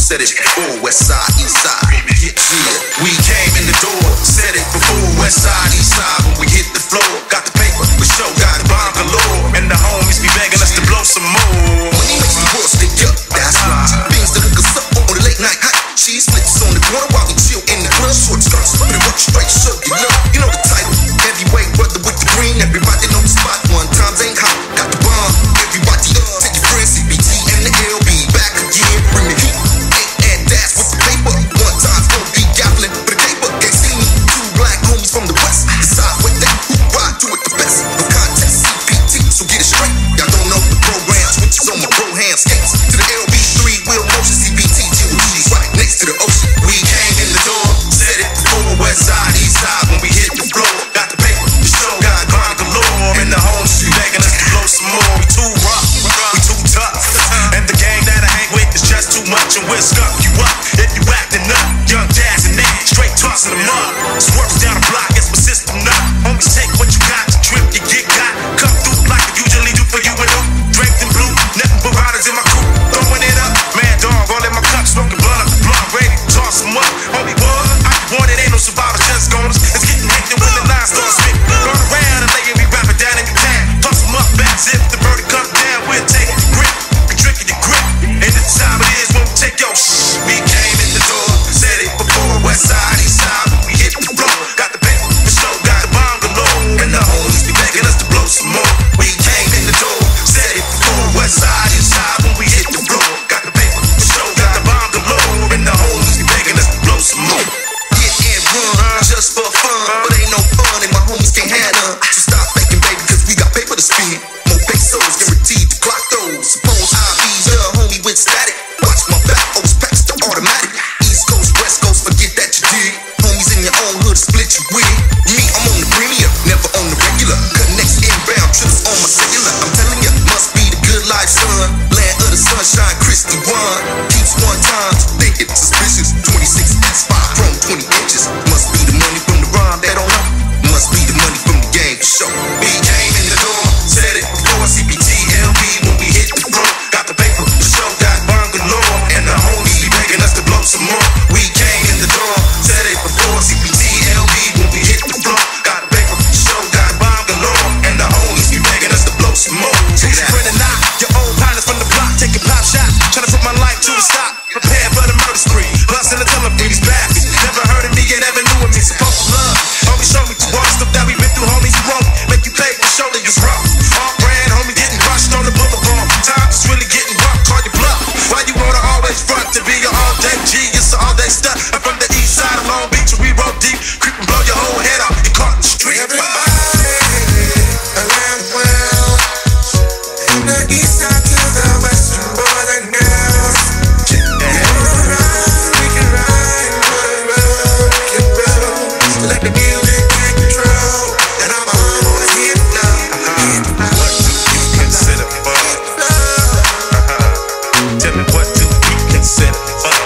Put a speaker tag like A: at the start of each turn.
A: said it before, west side, east side. Yeah, we came in the door, said it before, west side, east side. When we hit the floor, got the paper, for sure, got the bomb galore. And the homies be begging us to blow some more. Money makes the world stick up, that's right. Beans to hook us up on the late night hot. Cheese flips on the corner while we chill in the club. Short skirts, but it works straight, so you know the title. Heavyweight brother with the green, everybody know the spot. One times ain't hot, got the bomb. Everybody up, take your friends, CBT and the LB. Back again, bring the heat. And dash with the paper. One time's gonna be gaffling for the paper. Can't see me, two black homies from the west. Decide with that, who ride, do it the best. No contest, CPT, so get it straight. Y'all don't know the program, switches on my bro hand skates. To the LB, 3-wheel motion, CPT, G-G's right next to the ocean. We came in the door, said it before, west side, east side. When we hit the floor, got the paper, the show, got grind galore. And the homes be begging us to blow some more. We too rough, we too tough. And the gang that I hang with is just too much. And we'll scuff you up if you acting up. Young Jazz and Nate, straight tossing them up. Swerve down the block, it's my system up. Homies take what you got, to trip, you get got. Come through like I usually do for you and them. Draped in blue, nothing but riders in my crew. Throwing it up, mad dog, all in my cup. Smoking blunt up the blunt, ready to toss them up. Homie boy, I want it, ain't no survivors, just goners. It's getting hectic when the lines start spitting. Run around and lay it, we rap it down in your town. Toss them up, back zip, the bird comes down, we'll take it. Grip, we drinking your grip. And the time it is when we take your shh. We came in the door, said it before, west side, east side. When we hit the floor, got the paper, the show, got the bomb galore. And the homies be begging us to blow some more. We came in the door, said it before, west side, east side. When we hit the floor, got the paper, the show, got the bomb galore. And the homies be begging us to blow some more. Hit and run, just for fun, but ain't no fun and my homies can't have none. So stop faking, baby, cause we got paper to spend. More pesos guaranteed to clock those. Suppose I be the homie with static. Watch my back, O's packs the automatic. East Coast, West Coast, forget that you did. Homies in your own hood, split you with. Me, I'm on the premium, never on the regular. Connects inbound trips on my cellular. I'm telling ya, must be the good life, son. Land of the sunshine, Christy one. Keeps one times, think it's suspicious. 26 S5, from 20 inches. Must be the money from the rhyme, they don't know. Must be the money from the game, for sure. We came in the door, said it before, CPT, LB. When we hit the floor, got the paper, the show, got burn galore. And the homies be begging us to blow some more. We came in the door, said it before, CPT, LB. When we hit the floor, got the paper, the show, got bomb galore. And the homies be begging us to blow some more. Who's friend or not? Your old partners from the block, taking pop shots, trying to put my life to a stop. Prepare for the murder spree, busting the telephone, these bastards. Never heard of me, you never knew of me. Supposed to love, homie, show me to all the stuff that we been through, homies. You won't make you pay for shoulder, it's rough. All brand, homie, getting rushed on the boulevard. Time is really getting rough, call your bluff. Why you wanna always front to be an all-day G? It's an all-day stuff. I'm from the east side of Long Beach, where we roll deep. Creep and blow your whole head off, you caught the street.
B: Everybody around the world, from the east side to the western boys and girls. Let the music take control, and I'm always here now.
A: What do you consider fun? Tell me, what do you consider fun?